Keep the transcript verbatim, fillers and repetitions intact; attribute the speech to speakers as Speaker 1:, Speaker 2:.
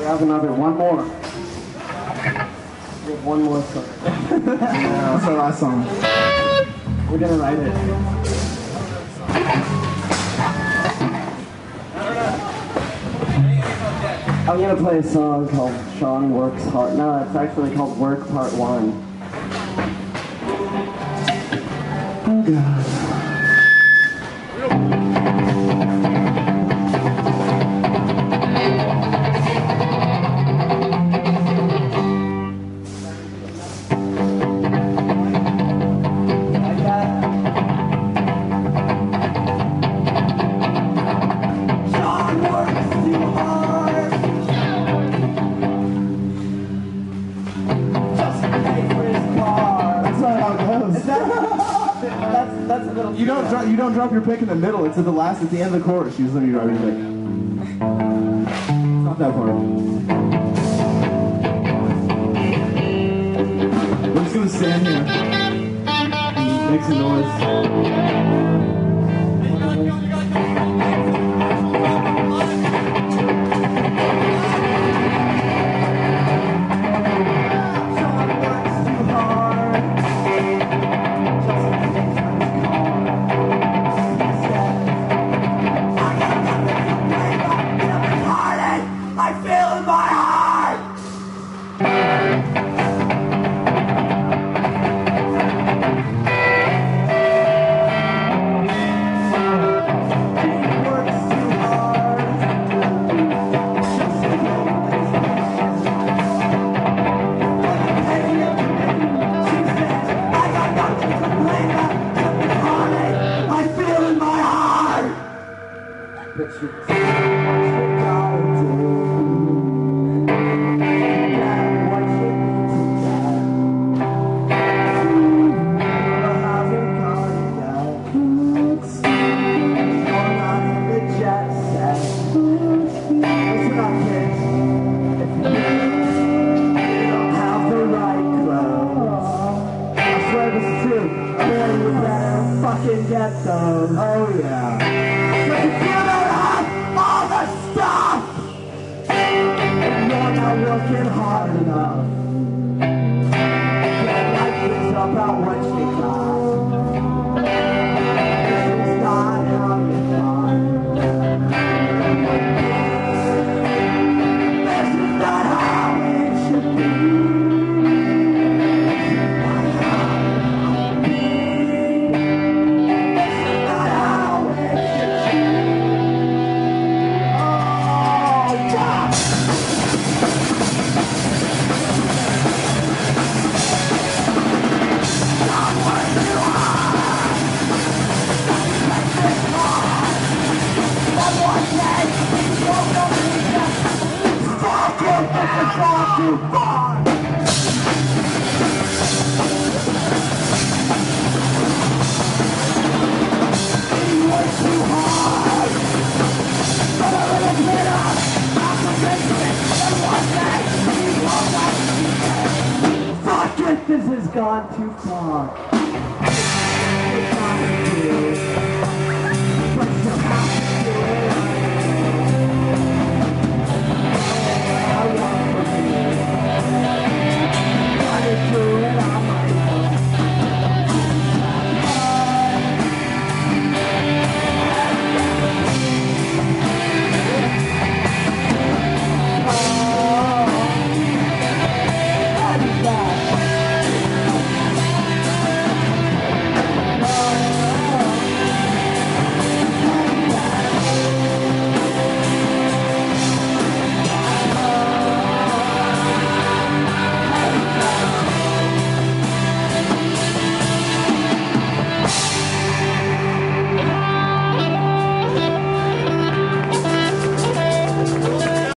Speaker 1: have another, one more. We have one more song.
Speaker 2: Yeah, that's our last song.
Speaker 1: We're gonna write it. I'm gonna play a song called Sean Works Hard. No, it's actually called Work Part One. Oh God.
Speaker 2: You don't drop. You don't drop your pick in the middle. It's at the last. At the end of the chorus. You just let me drop your pick. It's not that far. We're just gonna stand here and make some noise.
Speaker 1: Get them.
Speaker 2: Oh yeah.
Speaker 1: But you don't have all the stuff, and you're not working hard enough. Your life is about what you got. This is not how you thought. This is not how it should be. Too far. He works too hard, but a little bit of application and one day he won't let me. Fuck it, this has gone too far. It's time to do.